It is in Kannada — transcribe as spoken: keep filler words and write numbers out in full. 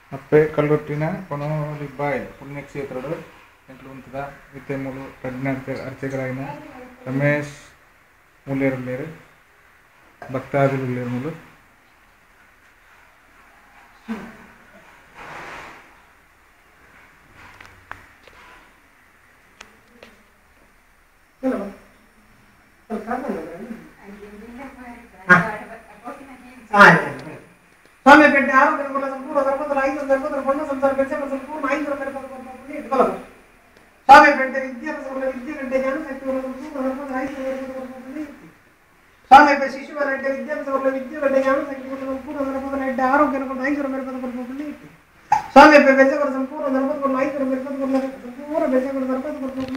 ಅಪ್ಪೆ ಕಲ್ಲುಟ್ಟಿನ ಕೊನೋಲಿ ಬಾಯ್ ಪುಣ್ಯಕ್ಷೇತ್ರಡು ಎಂಟ್ಲು ಉಂತದ ವಿದ್ಯೆಮೂಲು ಪ್ರಜ್ಞಾ ಅರ್ಚಕರಾಯಿನ ರಮೇಶ್ ಮೂಲೇರುಲ್ಲೇರು ಭಕ್ತಾದಿಲು ಉಲ್ಲೇರು ಮೂಲು ಸ್ವಾಮಿ ಪೇಟೆ ಆರೋಗ್ಯ ಸಂಪೂರ್ಣ ಧರ್ಮದಲ್ಲಿ ಐದು ಧರ್ಮದಲ್ಲಿ ಬಣ್ಣ ಸಂಸಾರ ಬೆಳೆಸ ಸಂಪೂರ್ಣ ಐದು ಧರ್ಮದಲ್ಲಿ ಇಟ್ಕೊಳ್ಳೋದು. ಸ್ವಾಮಿ ಪೇಟೆ ವಿದ್ಯಾಭ್ಯಾಸ ವಿದ್ಯೆ ಗಂಟೆ ಜ್ಞಾನ ಶಕ್ತಿ ಸಂಪೂರ್ಣ ಧರ್ಮದಲ್ಲಿ ಐದು ಧರ್ಮದಲ್ಲಿ ಇತ್ತು. ಸ್ವಾಮಿ ಪೇಟೆ ಶಿಶುವರ ಅಡ್ಡೆ ವಿದ್ಯಾಭ್ಯಾಸ ವಿದ್ಯೆ ಗಂಟೆ ಜ್ಞಾನ ಶಕ್ತಿ ಸಂಪೂರ್ಣ ಧರ್ಮದಲ್ಲಿ ಅಡ್ಡೆ ಆರೋಗ್ಯ ಐದು ಧರ್ಮದಲ್ಲಿ ಇತ್ತು. ಸ್ವಾಮಿ ಪೇ ಬೆಸೆಗಳು ಸಂಪೂರ್ಣ ಧರ್ಮದಲ್ಲಿ ಐದು ಧರ್ಮದಲ್ಲಿ ಸಂಪೂರ್ಣ ಬೆಸೆಗಳು ಧರ್ಮದಲ್ಲಿ